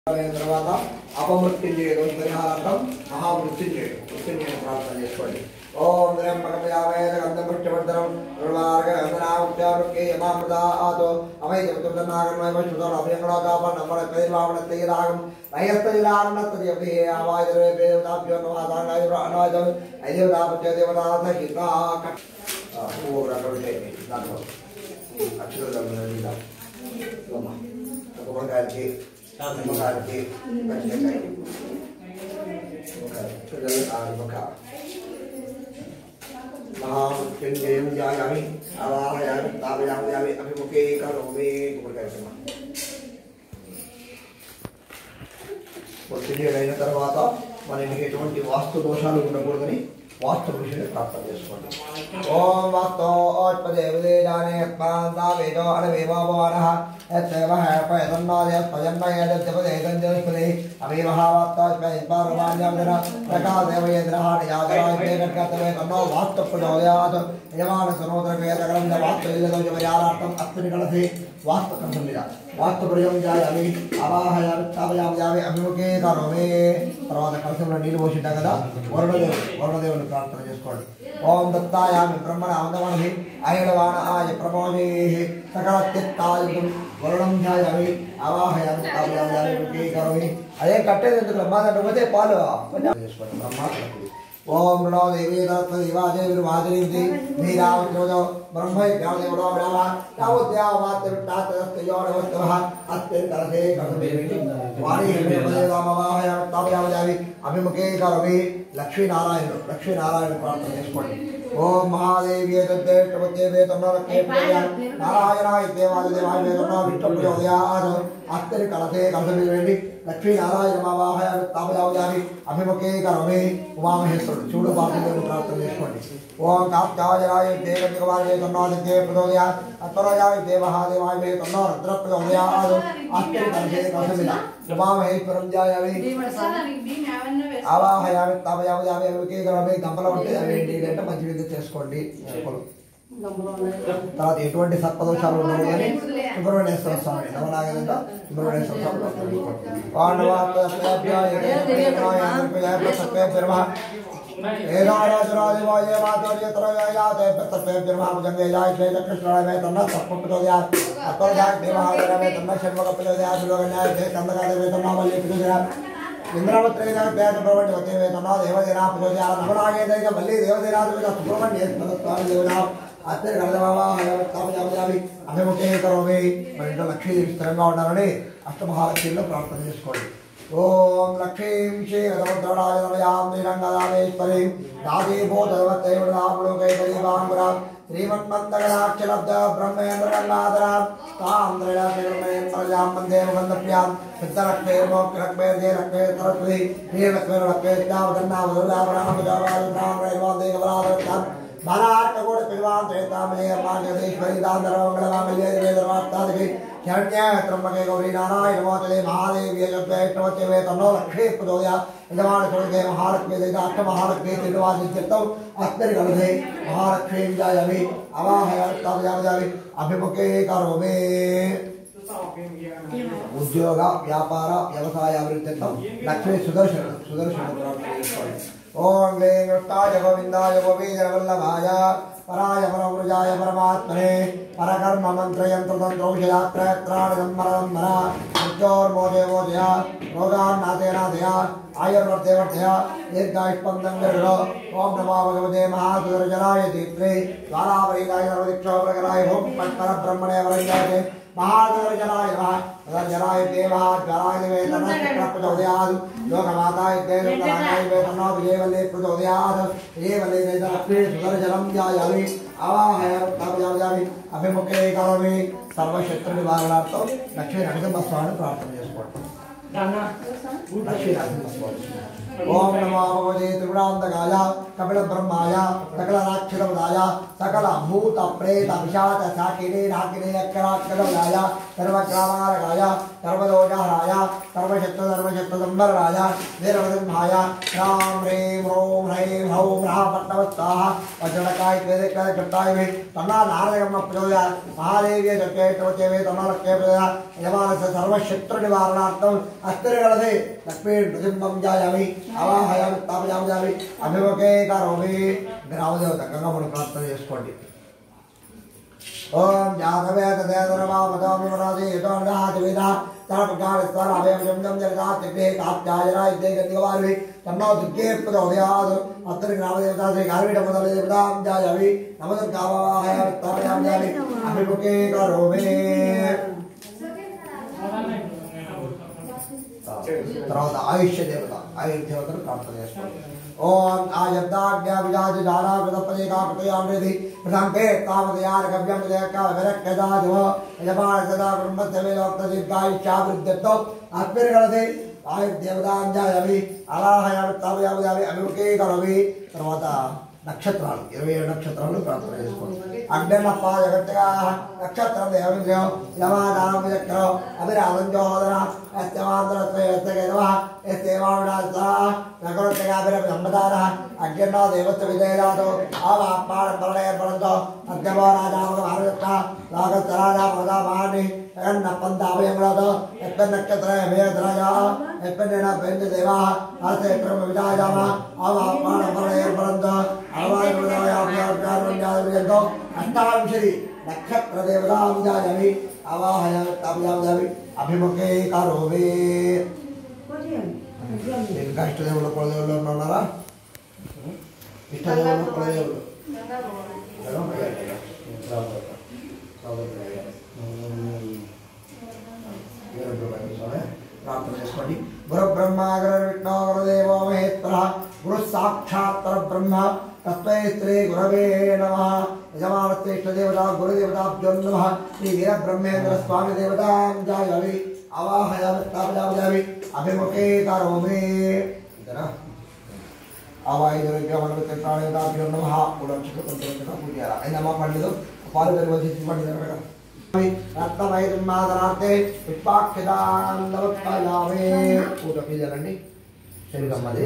తర్వాత అపమృత్యుంజయుడు పరిహారార్థం మహామృత్యుంజయుడు మృత్యుంజయుడు ప్రార్థన చేసుకోండి. ఓం త్ర్యంబకమయామేన గంధపుష్టివర్ధనం ృణమార్గంధనాముఖ్యామృతేయమామృతాతో అమైతనాగర్మయమశ్రుతం అభయంగణోదాపన్నమరపైర్వావణత్తైరాగం నయస్తైరాగణత్తది ఆవాయుర్వేదాభ్యో నమాదానాయుర్వాణాయుధం ఐదేవతాపత్యదేవతాథ హితాక ఓ రకవిటే దాంట్లో అక్షరం గారికి గారికి महामृत्युंजयं ध्यायामि आवाहयामि स्थापयामि अभिमुखे करोमि మృత్యుంజయుడైన తర్వాత మన ఇంటికి ఎటువంటి వాస్తు దోషాలు ఉండకూడదని వాస్తు ఋషిని ప్రార్థన చేసుకోండి. ఓం వాస్తోత్పదే జానే వేదో అనవేమోనః యత్సేవః పయతన్నాదే స్వయన్నయేదపదేదంజస్పదే అమేవహావాస్తోత్పదేపారమాన్యామదన ప్రకాదేవయేంద్రః నియాదరాయతే కర్తవే తన్నో వాస్తు ప్రచోదయాత్ యజమాన సనోదరవేదగరం వాస్తు విదోజమయారార్థం అస్మిన్ కలసే వాస్తు కంసమిద వాస్తు ప్రయోగం జాయామి ఆవాహయామి స్థాపయామి అభిముఖే కరోమి. తర్వాత కలసంలో నీళ్ళు పోసింటాం కదా, వరుణదేవుని ప్రార్థన చేసుకోండి. ఓం దత్తాయామి బ్రహ్మణ ఆనందమణి అయడవాణ ఆయ ప్రమోదే సకల చిత్తాయుధం వరుణం ధ్యాయామి ఆవాహయామి స్థాపయామి అభిముఖే కరోమి. అదే కట్టేది ఎందుకు బ్రహ్మాదండ పోతే పాలు చేసుకోండి. బ్రహ్మ ఓం నమో దేవీ దేవాదే విర్వాదేవి ధీరావజో బ్రహ్మైర్యాదేవో బ్రహ్మ యావద్యావాత్యవిట్టాతస్తయోనవస్తవః అస్మిన్ కలసే కర్తవ్యేమి వాణి దేవదేవామవాహయామి స్థాపయామి అభిముఖే కరోమి. లక్ష్మీనారాయణుడు ప్రార్థన చేసుకోండి. ఓం మహాదేవి తద్దేవే తన్నోకే నారాయణాయ దేవాదేవాయ తన్నో విష్ణుప్రచోదయాత్ అస్మిన్ కలసే కర్తవ్యేమి లక్ష్మీనారాయణమావాహయామి స్థాపయామి అభిముఖే కరోమి. ఉమామహేశ్వరుడు శివుడు పార్వతీదేవుని ప్రార్థన చేసుకోండి. ఓం కాప్తాయరాయ దేవదేవాయ తన్నో దిగ్గే ప్రచోదయాత్ అత్వరాయ దేవహాదేవాయ తన్నో రుద్ర ప్రచోదయాత్ అస్మిన్ కలసే కర్తవ్యేమి ఉమామహేశ్వరం ధ్యాయామి ఆవాహయామి స్థాపయామి అభిముఖే కరోమి. గంపల ఉంటే అవి ఏంటి మంచి విద్య చేసుకోండి. తర్వాత ఎటువంటి సర్పదోషాలు ఉండవు కానీ సుబ్రహ్మణ్యేశ్వర స్వామి నవనాగంగా సుబ్రహ్మణ్యేశ్వర స్వామి ఇంద్రవత్రే ప్రవణవతే వేతనా దేవదేనా ప్రచోదయా నవనాగేదైక మళ్ళీ దేవదేనాథ సుబ్రహ్మణ్యేశ్వర స్వామి దేవనా అత్తే కళదమావాహయామి అభిముఖే కరోమి. మన ఇంట్లో లక్ష్మీదేవి స్థిరంగా ఉండాలని అష్టమహాలక్ష్మిలో ప్రార్థన చేసుకోండి. ఓం లక్ష్మీం శ్రీరథముద్రణాయ నమయాం శ్రీరంగదామేశ్వరీం దాదీభూతవత్తైవృణాములోకైతరీవాంగురాం శ్రీమన్మందగణాక్షలబ్ధ బ్రహ్మేంద్రగంగాధరాం తాంద్రయాం వందే ముగంధప్రియాం సిద్ధలక్ష్మేర్మోక్షలక్ష్మేర్దే లక్ష్మే సరస్వతి శ్రీలక్ష్మేర్లక్ష్మేర్దావదన్నామధురావరణామజావాలుతాం బాలార్కకోటి పిల్వాం త్రేతామయేర్మాంగదేశ్వరి దాంధరమంగళమాంగళ్యేదివేదర్వాస్తాదికి శరణ్యే త్రయంబకే గౌరీ నారాయణ నమోస్తుతే మహాదేవి యజ్ఞేష్టవత్యవే తన్నో లక్ష్మీ ప్రచోదయాత్ యజమాన సురతే మహాలక్ష్మీ దైత అష్టమహాలక్ష్మీ త్రినివాసిత్యర్థం అస్మిన్ కలసే మహాలక్ష్మీం ధ్యాయామి ఆవాహయామి స్థాపయామి అభిముఖే కరోమి. ఉద్యోగ వ్యాపార వ్యవసాయ అభివృద్ధ్యర్థం లక్ష్మీ సుదర్శన ప్రార్థన చేసుకోండి. ఓం గ్లీం కృష్ణాయ గోవిందాయ గోపీజనవల్లభాయ పరాయ పరమృజాయ పరమాత్మనే పరకర్మ మంత్రయంత్రతంత్రౌషధాత్రయత్రాణిదంబరదంబర మృత్యోర్మోదేమోదయ రోగాన్నాథేనాథయ ఆయుర్వర్ధేవర్ధయ దీర్ఘాయుష్పందం గరుడో. ఓం నమో భగవతే మహాసుదర్శనాయ దీప్తే ద్వారావరీదాయ సర్వదిక్షోప్రకరాయ ఓం పరబ్రహ్మణే వరంజాయతే महाजनाय नमः देवः ज्वराय वेदना प्रचोदयात् लोकमाताय देवताय वेदना विजयवल्ले प्रचोदयात् विजयवल्ले लक्ष्मी सुदर्शनं ध्यायामि आवाहयामि अभिमुखे करोमि. सर्वशत्रु निवारणार्थं लक्ष्मी नरसिंहस्वामिని ప్రార్థన చేసుకోండి. लक्ष्मी नरसिंहस्वामी. ओम नमो भगवते त्रिगुणान्तकाय कपिल ब्रह्माय सकल राक्षसवदाय सकल भूत प्रेत पिशाच शाकिनी नाकिनी अक्षराक्षरवदाय सर्वग्रामारकाय सर्वदोषहराय सर्वशत्रुधर्मशत्रुदम्बराय वीरवदन्भाय राम ह्रीं ह्रों ह्रैं ह्रौं ह्रः पट्टवत्ताः वज्रकाय वेदिकाय कृताय मे तन्ना नारदगम प्रचोदयात् महादेवीय जकेतवचे मे तन्ना लक्ष्य प्रचोदयात् यमानस्य सर्वशत्रुनिवारणार्थम् अस्त्रिगणसे लक्ष्मीं नृसिंहं जायामि आवाहयामि स्थापयामि अभिमुखे करोमि ग्रामदेवता गंगामुनि प्रार्थना చేసుకోండి ओम जातवे तदेवरमामदामिमरादि यतोन्दाहादिवेदा तापकार स्वराभयं जमजम जगदात्ते कात्यायना इते गतिवारि तन्नो दुर्गे प्रचोदयात् अत्र ग्रामदेवता श्री गार्वीडमदलदेवतां जायामि नमोदुर्गावाहयामि स्थापयामि अभिमुखे करोमि తర్వాత ఆయుష్య దేవత దేవతను ప్రార్థన చేసుకోండి ఓం ఆయుర్దాగ్య విజాతి దారా ప్రదపదే కాపతయామృతి ప్రథంకే కామదయార గవ్యం దేక విరక్తదాదివ యజమాన సదా బ్రహ్మస్య వేలోక్త దీర్ఘాయుష్యావృద్ధతో అత్మిర్గలదే ఆయుర్దేవతాం జాయామి అలాహయామి తాపయామి అభిముఖే కరోమి తర్వాత నక్షత్రాలు 27 నక్షత్రాలు ప్రార్థన చేసుకోండి అగ్ననప్ప జగత్తుగా నక్షత్రం దేవమింద్రయం యమాదానం చక్రం అభిరామంజోదర యత్యమాంధ్రత్వయత్తగేదవ యస్తేవావిడాస నగరత్తగాభిరమంబదార అగ్నో దేవత్వ విజయరాజో ఆవాపాడంబరణేర్పడంతో అగ్నమో రాజామక భారత లోకస్తరాజామదామాని జగన్నప్పంతాభయంలో యత్నక్షత్ర వేదరాజా యత్నేన బెందు దేవా ఆసే బ్రహ్మ విజాయామ ఆవాపాడంబరణేర్పడంతో आवाहयामि अष्टाविंशति नक्षत्र देवतां जायामि आवाहयामि स्थापयामि अभिमुखे करोमि ఇంకా ఇష్టదేవులు కులదేవులు ఉన్నారా ఇష్టదేవులు కులదేవులు ప్రార్థన చేసుకోండి గురు బ్రహ్మ గురు విష్ణు గురుదేవో మహేశ్వర గురు సాక్షాత్ బ్రహ్మ तस्मै श्री गुरवे नमः यजमानस्य इष्टदेवता गुरुदेवताभ्यो नमः श्री वीरब्रह्मेन्द्र स्वामी देवतां जायामि आवाहयामि स्थापयामि अभिमुखे करोमि इतना आवाहयामि नमः पूर्णक्षत्रं पूजयामि ऐनमा पंडितो पालुगर्वजिति पंडितः रत्नमयमादरार्थे पुष्पाक्षदानवत्पायामि पूजपि जलंడి శరీరమ్మది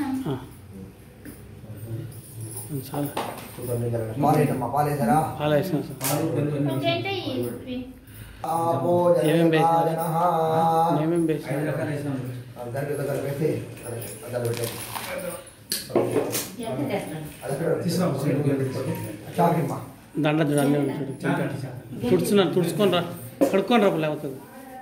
దండ తుడుచున్నారు తుడుచుకొని రా కడుక్కొని రా లేకపోతుంది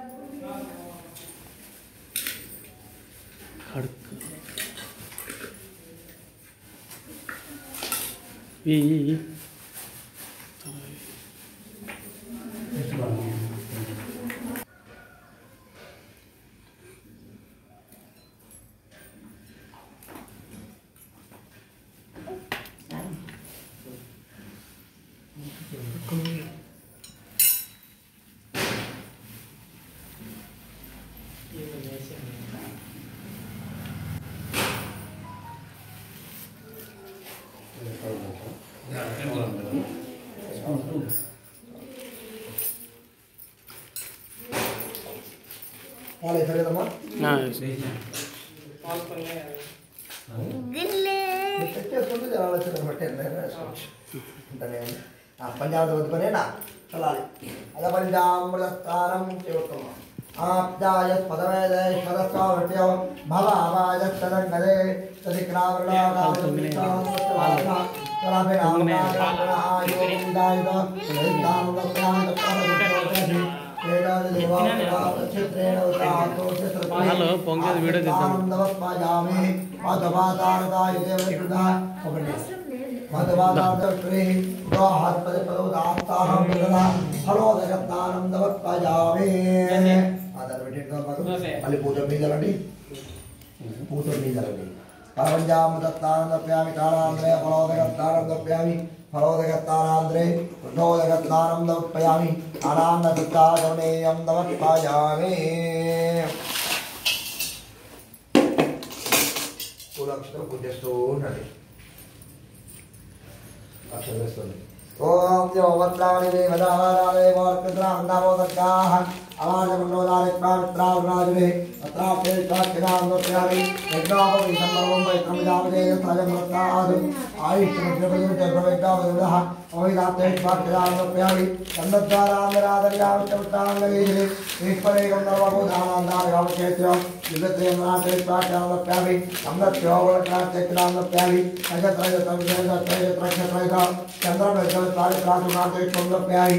पंजाबना चला पंचामृतस्तारम आप्याय पदवेदेश्वरस्वावृत्यो भवावाय सदङ्गदे హలో పొంగల్ వీడియో తీద్దాం परवंजामृतस्तानंदप्यामि कालांद्रे फलोदकस्तानंदप्यामि फलोदकस्तानांद्रे वृद्धोदकस्तानंदप्यामि अनान्नदत्तागमनेयं नमस्पायामि पूर्वक्षत्र पूज्यस्तु नडि ओम जो वत्राणि देवदाराले वर्तद्रां दामोदर्गाः अवाजमण्डोदारित्रामित्रावराजने अत्राप्ते प्राक्यदामोत्यामि यज्ञापति सम्भवं वैत्रमजावदे साजमृतादु आयुष्यमग्रपदुर्गप्रवेदावदुः अविदाप्ते प्राक्यदामोत्यामि सन्दद्वारामरादर्यामि चमुत्राङ्गलीजिने ईश्वरेकं नर्वबोधानान्दारयामचेत्य युगत्रयमनाते प्राक्यदामोत्यामि सन्दत्योवलक्रात्यक्रामोत्यामि नक्षत्रयत्रयत्रयत्रयत्रयत्र चन्द्रमेघत्रादित्रासुनाते स्वम्लप्यामि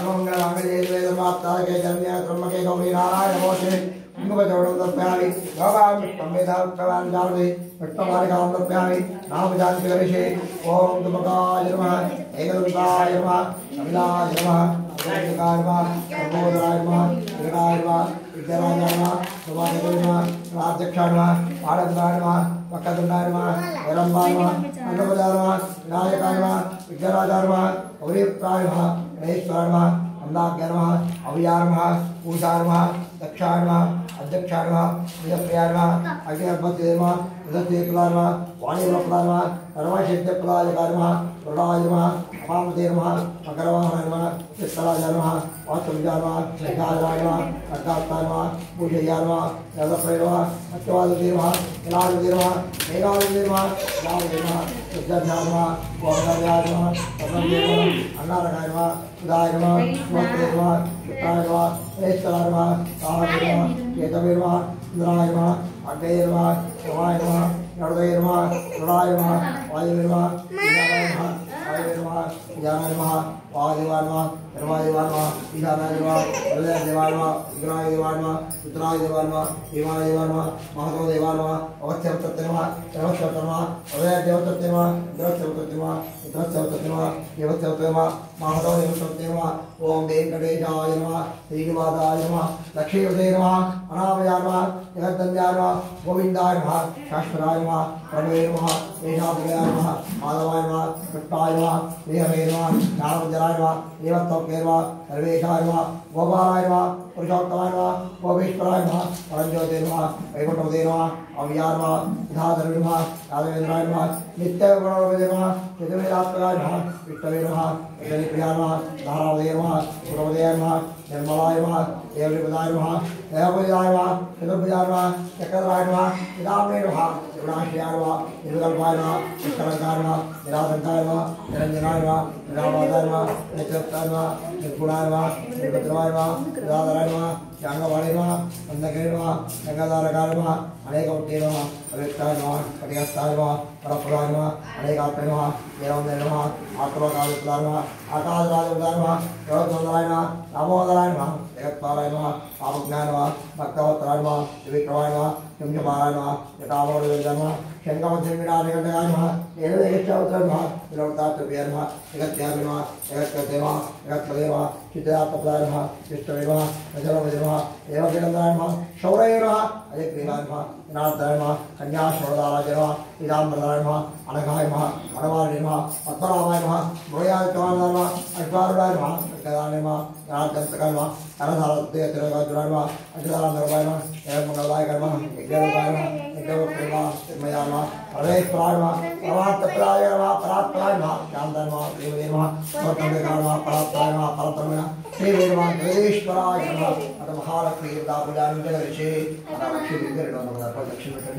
सर्वमङ्गलमाङ्गल्ये जन्य ब्रह्मके गौरी नारायण मोचे मुगजोड़ं दप्यामि भगवान विष्णुमेधा भगवान जावदे विष्णुमालिकां दप्यामि नाम जानति करिषे ओम दुमकाय नमः एकदन्ताय नमः अमिलाय नमः अजयकाय नमः प्रबोधराय नमः विराय नमः विद्याराय नमः सुभाषाय नमः राजक्षाय नमः आनन्दाय नमः वक्रतुण्डाय नमः वैरम्भाय नमः अन्नपदाय नमः विनायकाय नमः विद्याराजाय नमः गौरीप्राय नमः गणेश्वराय नमः अन्नाज्ञाय नमः अव्याय नमः पूजाय नमः दक्षाय नमः अध्यक्षाय नमः निजप्रियाय नमः अग्निपते नमः उदतीप्लाय नमः वाणीवप्लाय नमः सर्वशक्तिप्लाय नमः वरुणाय नमः अपामते नमः मकरवाहनाय नमः चित्तराय नमः वासुदेवाय नमः शेषाय नमः अर्थात्ताय नमः पूजयाय नमः रथप्राय नमः अच्युताय नमः इलाय नमः मेघाय नमः यावय नमः सुजनाय नमः वरदाय नमः तदंगे नमः अन्नारकाय नमः उदाय नमः स्वस्ते नमः चित्राय नमः ऐश्वर्याय नमः साहाय नमः केतवे नमः इंद्राय नमः अग्नेय नमः शिवाय नमः नर्दय नमः रुणाय नमः वायुवे नमः ईशानाय नमः वायुवे नमः ईशानाय नमः वायुदेवाय नमः धर्मादेवाय नमः ईशानाय नमः हृदयदेवाय नमः विग्रहाय देवाय नमः रुद्राय देवाय नमः देवाय देवाय नमः महादेवाय नमः अवत्यवतते नमः सर्वशक्ति नमः हृदयदेवतते नमः द्रवतते नमः द्रवतते नमः देवतते नमः महादेवतते नमः ओम वेंकटेशाय नमः श्रीनिवासाय नमः लक्ष्मीपते नमः अनामयाय नमः जगद्दन्याय नमः गोविन्दाय नमः शाश्वताय नमः प्रणवे नमः वेदान्तयाय नमः माधवाय नमः कृष्णाय नमः देहवे नमः ज्ञानवज्राय नमः देवत्वके नमः सर्वेशाय नमः गोपालाय नमः पुरुषोत्तमाय नमः गोपेश्वराय नमः परञ्ज्योते नमः वैकुण्ठपते नमः अव्याय नमः विधाधर्वे नमः यादवेन्द्राय नमः नित्यगुणवते नमः चतुर्वेदात्मकाय नमः विष्णवे नमः प्रियाय नमः धारावते नमः गुणवते नमः निर्मलाय नमः देवपदाय नमः देवपदाय नमः चतुर्भुजाय नमः चक्रधराय नमः निरामये नमः त्रिगुणाश्रयाय नमः निर्विकल्पाय नमः निष्कलङ्काय नमः निरासङ्काय नमः निरञ्जनाय नमः निरावादाय नमः नित्यत्वाय नमः निर्गुणाय नमः निर्भद्राय नमः निराधराय नमः जांगवाणी नमः अन्नके नमः गंगाधारकाय नमः अनेकवटे नमः अव्यक्ताय नमः कटिहस्ताय नमः परपुराय नमः अनेकात्मे नमः देववन्दे नमः आत्मकालुत्ताय नमः आकाशराजोदाय नमः योगसुन्दराय नमः दामोदराय नमः जगत्पालाय नमः आमज्ञाय नमः भक्तवत्तराय नमः त्रिविक्रमाय नमः चुंजपालाय नमः जटामोदराय नमः शङ्खमध्यमिनादिगण्डकाय नमः एलवेगच्छावताय नमः विलोकतात्तव्याय नमः जगत्याय नमः जगत्कर्ते नमः जगत्पदे नमः चित्तयात्मपदाय नमः विष्णवे नमः नजरवदे नमः देवकिरन्दाय नमः शौरये नमः अजयप्रियाय नमः विनाशाय नमः कन्याशोरदाराय नमः पीताम्बराय नमः अनघाय नमः अनवारिणे नमः पद्मनाभाय नमः मृगाय नमः अश्वारूढाय नमः अष्टदाय नमः ज्ञानदन्तकाय नमः अनधारते तिरगाजुराय नमः अष्टदानन्दकाय नमः जगन्मङ्गलाय नमः यज्ञरूपाय नमः यज्ञरूपाय नमः चिन्मयाय नमः परमेश्वराय नमः परमात्मपदाय नमः परात्पराय नमः शान्ताय नमः देवदेव नमः परतम्बिकाय नमः परात्पराय नमः परब्रह्मणे श्रीवे नमः जगदीश्वराय नमः अथ महालक्ष्मी देवता पूजां जगदीशे अथ लक्ष्मी विग्रह नमः लक्ष्मी विग्रह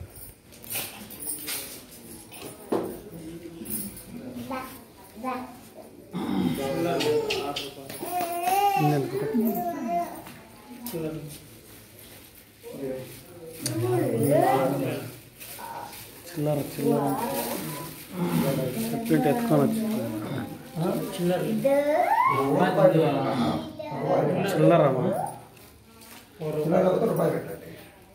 చిల్లర చిల్లర చెప్పింటే ఎత్తుకొని వచ్చి చిల్లరమ్మా రూపాయలు పెట్టండి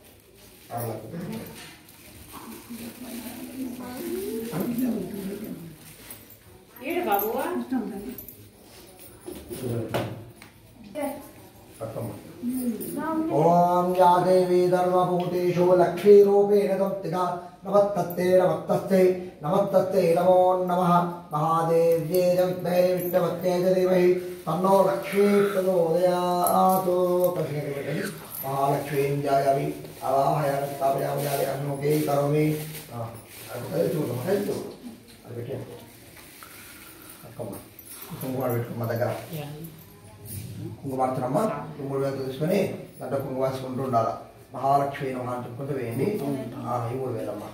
ओम या देवी धर्मभूतेषु लक्ष्मीरूपेण संस्थिता नमस्तस्ते नमस्तस्ते नमस्तस्ते नमो नमः महादेव्ये जगत्यै विष्णुवत्यै च देवहि तन्नो लक्ष्मी प्रचोदयात् महालक्ष्मीं ध्यायामि आवाहयामि स्थापयामि अन्नोके करोमि కుంకుమ పెట్టుకోమ్మ దగ్గర కుంకుమార్చనమ్మ కుంకుమ వేలు తీసుకొని దాంట్లో కుంకుమ వేసుకుంటూ ఉండాలి. మహాలక్ష్మి నమః అని చెప్పుకుంటూ వేయండి. ఈ 3000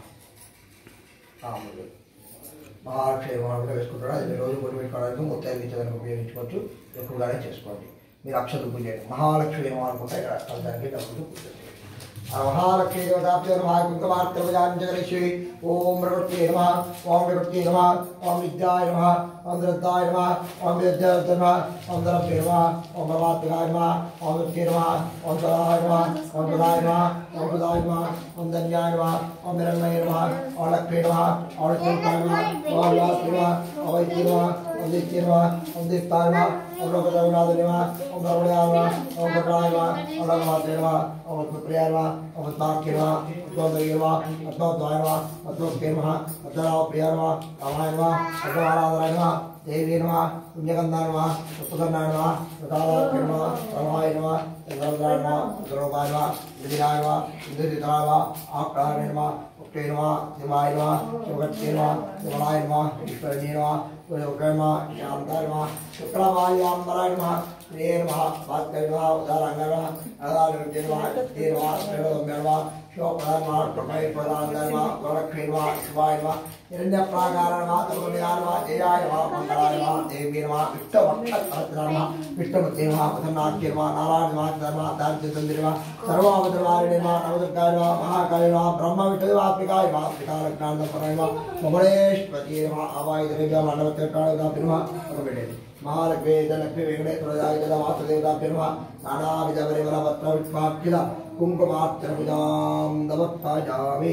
మహాలక్ష్మి నమః కూడా వేసుకుంటారు. అది రోజు గుడి పెట్టుకోవడానికి ముత్తైదులకు ఉపయోగించుకోవచ్చు. ఎక్కువగానే చేసుకోండి. మీరు అక్షతలు పూజ చేయండి. మహాలక్ష్మి నమః అనుకుంటే ఇక్కడ దానికి డబ్బులు పూజ చేయండి. మహాలక్ష్మి దేవతాభ్యో నమః కుంకుమార్చనపూజాంజగరిష్యే. ఓం ప్రకృత్యై నమః, ఓం వికృత్యై నమః, ఓం విద్యాయ నమః, ఓం ధృతాయ నమః, ఓం విద్యాయ నమః, ఓం ధరభ్యే నమః, ఓం పరమాత్మకాయ నమః, ఓం విద్యే నమః, ఓం సదాయ నమః, ఓం సదాయ నమః, ఓం సుదాయ నమః, ఓం ధన్యాయ నమః, ఓం నిరంజనాయ నమః, ఓం లక్ష్మీ నమః, ఓం లక్ష్మీకాయ నమః, ఓం వ్యాసాయ నమః, ఓం వైద్య నమః, ఓం దిత్య నమః, ఓం దీప్తాయ నమః, ఓం లోకజగన్నాథ నమః, ఓం ధర్మణాయ నమః, ఓం భద్రాయ నమః, ఓం రంగమాత్రే నమః, ఓం పద్మప్రియాయ నమః, ఓం పద్మాఖ్య నమః, అద్వైతాయ నమః, అద్వైతాయ నమః, అద్వైతాయ నమః, అద్వైతాయ నమః, రామాయ నమః, అద్వైతాయ నమః, దేవీ నమః, పుణ్యగంధాయ నమః, పుష్పగంధాయ నమః, ప్రతాపాయ నమః, రమాయ నమః, చంద్రవదనాయ నమః, చంద్రోపాయ నమః, విజయాయ నమః, ఇంద్రజితాయ నమః, ఆక్రాయ నమః, ఉక్తే నమః, శివాయ నమః, శివగత్తే నమః, శివలాయ నమః, ఈశ్వరజీ నమః, శివయోగాయ నమః, శాంతాయ నమః, శుక్లవాయువాంబరాయ నమః, ప్రియ నమః, భాస్కరాయ నమః, ఉదారాంగాయ నమః, అదాలృత్య నమః, దే నమః, శ్రీరోమ్య నమః, శివప్రదాయ నమః, ప్రమయ ప్రదాంగాయ నమః, గౌరక్షే నమః, శివాయ నమః, హిరణ్యప్రాకార నమః, తరుణ్యాయ నమః, జయాయ నమః, మంగళాయ నమః, దేవీ నమః, విష్ణువక్షత్రయ నమః, విష్ణుమూర్తే నమః, ప్రసన్నాఖ్య నమః, నారాయణ నమః, ధర్మ దారిద్ర్య నమః, సర్వావతారిణి నమః, నవదుర్గాయ నమః, మహాకాయ నమః, బ్రహ్మ విష్ణువాత్మికాయ నమః, త్రికాలజ్ఞానపరాయ నమః, మమళేశ్వరీ నమః, ఆవాయ ద్రవ్య మానవత్రికాళదాభ్య నమః. ఒకబెట్టండి. మహాలక్ష్మీ లక్ష్మీ వెంకటేశ్వరాయ వాసుదేవతాభ్య నమః. నానావిధ పరిమళ పత్ర విష్పాక్షిత కుంకుమార్చన పూజాం సమర్పయామి.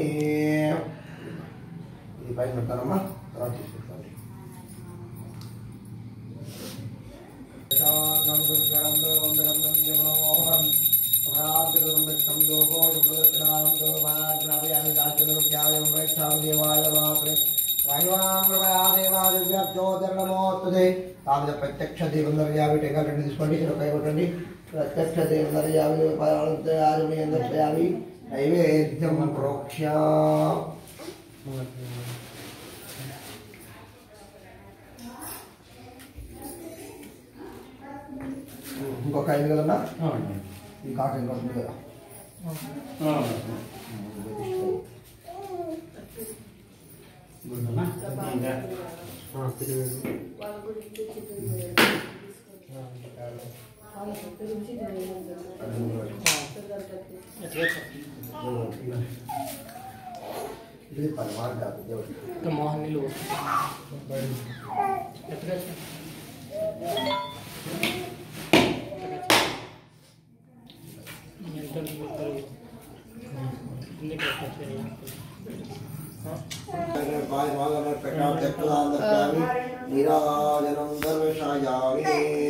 ఇది పైన పెడతానమ్మా, తర్వాత తీసుకుంటాను. ప్రత్యక్ష దేవందర 50 టెంకాయలు 2 తీసుకోండి. రూపాయి కొట్టండి. ప్రత్యక్ష దేవందర 50 రూపాయలు 50 నైవేద్యం ప్రోక్ష. ఇంకొక 5 కదన్నా, ఈ కాక ఇంకొక కదా. ఇది పరమార్థ దేవుడు మోహన్ నీళ్ళు నీరాజనం దర్శయామి.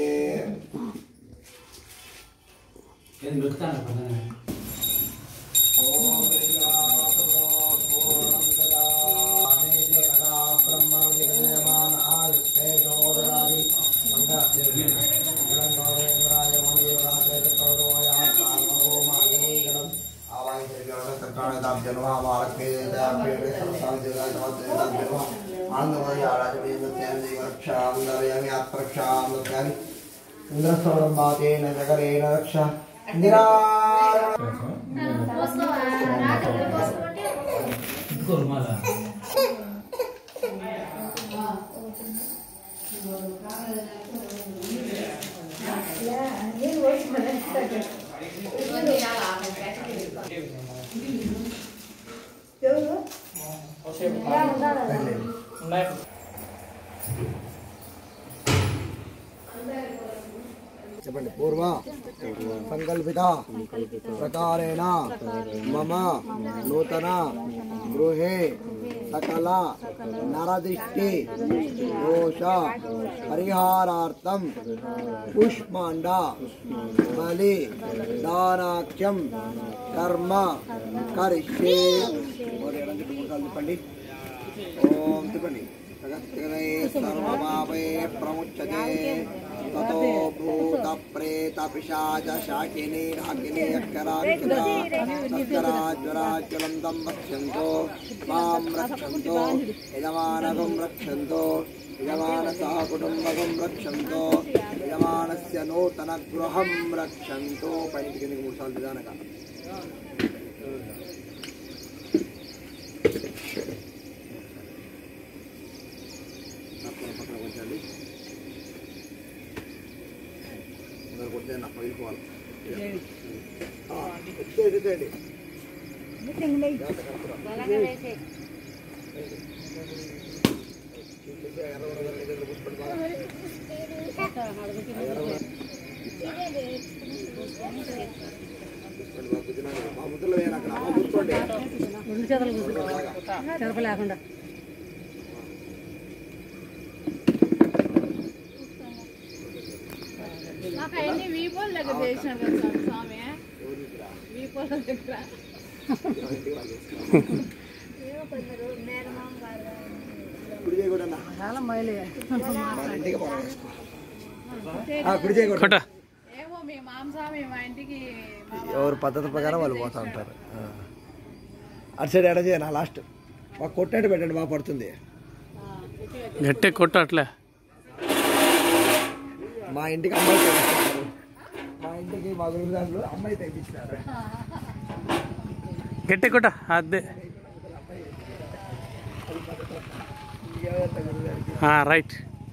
ఇంద్రస్వరం మాతేన జగరేణ రక్ష చెప్పండి. పూర్వ సంకల్పిత ప్రకారేణ మమ నూతన గృహే సకల నరదిష్టి దోష పరిహారార్థం పుష్మాండ బలి దానాఖ్యం కర్మ కరిష్యే. చెప్పండి. ఓం చెప్పండి. సర్వపాపే ప్రముచ్యతే ततो भूत प्रेत पिशाच शाकिनी राकिनी अक्षराक्षरा तत्कराज्वराज्वलं तं रक्षन्तु मां रक्षन्तु यजमानगं रक्षन्तु यजमानसः कुटुम्बकं रक्षन्तु यजमानस्य नूतनगृहं रक्षन्तु पैनिकी కిందకి 3 సార్లు నిదానంగా పక్కన వచ్చండి అందరు కొట్టే నా పైలుకోవాలి ఎత్తండి ముద్రలు వేయాలి అక్కడ కూర్చోండి 2 చేతులు చెరప లేకుండా చాలా మైలు ఎవరు పద్ధతి ప్రకారం వాళ్ళు పోతూ ఉంటారు. అటు సైడ్ ఎడ చేయనా లాస్ట్ మాకు కొట్టినట్టు పెట్టండి బాగా పడుతుంది. గట్టి కొట్ట అట్లే మా ఇంటికి అమ్మాయి తెప్పించారు, మా ఇంటికి మా గురి దాంట్లో అమ్మాయి తెప్పించినారు. గట్టి కొట్ట అదే రైట్.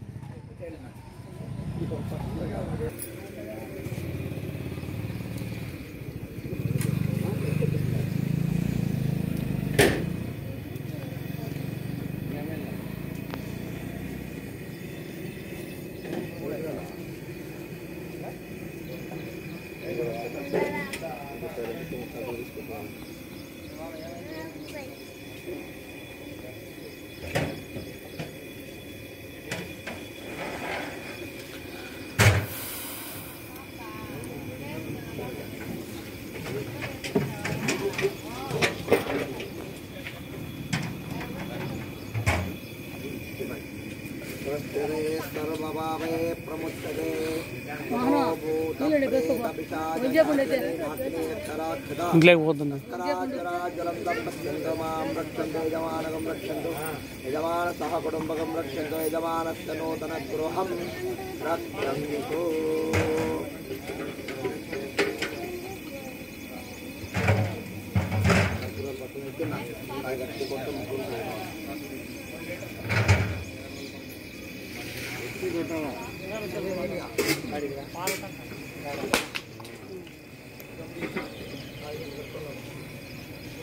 सर्वभावे प्रमुच्यते ఇంట్లోకి పోతున్నా యజమానగం రక్షంతు యజమాన సహ కుటుంబకం రక్షంతు యజమానస్య నూతన గృహం రక్షంతు.